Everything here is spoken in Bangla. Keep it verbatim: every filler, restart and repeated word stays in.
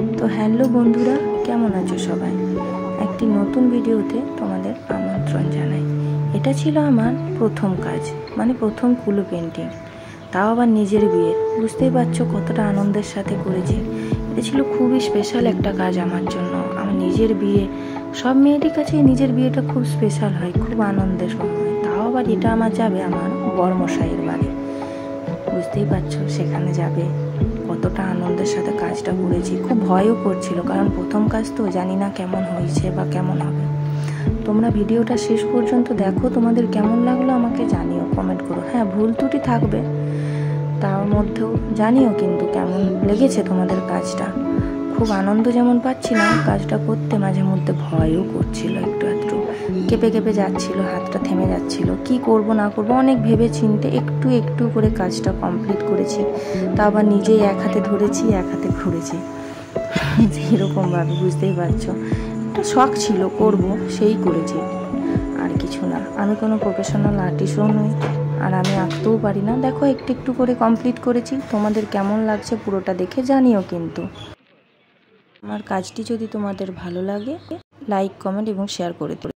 তো হ্যালো বন্ধুরা, কেমন আছো সবাই? একটি নতুন ভিডিওতে তোমাদের আমন্ত্রণ জানাই। এটা ছিল আমার প্রথম কাজ, মানে প্রথম কুলো পেন্টিং, তাও আবার নিজের বিয়ে। বুঝতেই পারছো কতটা আনন্দের সাথে করেছি। এটা ছিল খুবই স্পেশাল একটা কাজ আমার জন্য। আমার নিজের বিয়ে, সব মেয়েদের কাছে নিজের বিয়েটা খুব স্পেশাল হয়, খুব আনন্দের সময়। তাও আবার এটা আমার যাবে আমার বড়মশাইয়ের বাড়ি। বুঝতেই পারছো সেখানে যাবে, কতটা আনন্দের সাথে কাজটা করেছি। খুব ভয়ও করছিল, কারণ প্রথম কাজ তো, জানি না কেমন হয়েছে বা কেমন হবে। তোমরা ভিডিওটা শেষ পর্যন্ত দেখো, তোমাদের কেমন লাগলো আমাকে জানিও, কমেন্ট করো। হ্যাঁ, ভুল ত্রুটি থাকবে, তার মধ্যেও জানিও কিন্তু কেমন লেগেছে তোমাদের কাজটা। খুব আনন্দ যেমন পাচ্ছিলাম কাজটা করতে, মাঝে মধ্যে ভয়ও করছিল, একটু একটু কেঁপে কেঁপে যাচ্ছিল, হাতটা থেমে যাচ্ছিল, কি করব না করব অনেক ভেবে চিনতে একটু একটু করে কাজটা কমপ্লিট করেছি। তা আবার নিজেই এক হাতে ধরেছি, এক হাতে ঘুরেছি, এরকমভাবে। বুঝতেই পারছো, একটা শখ ছিল করব, সেই করেছি, আর কিছু না। আমি কোনো প্রফেশনাল আর্টিস্টও নই, আর আমি আঁকতেও পারি না। দেখো একটু একটু করে কমপ্লিট করেছি। তোমাদের কেমন লাগছে পুরোটা দেখে জানিও কিন্তু। আমার কাজটি যদি তোমাদের ভালো লাগে, লাইক, কমেন্ট এবং শেয়ার করে দিও।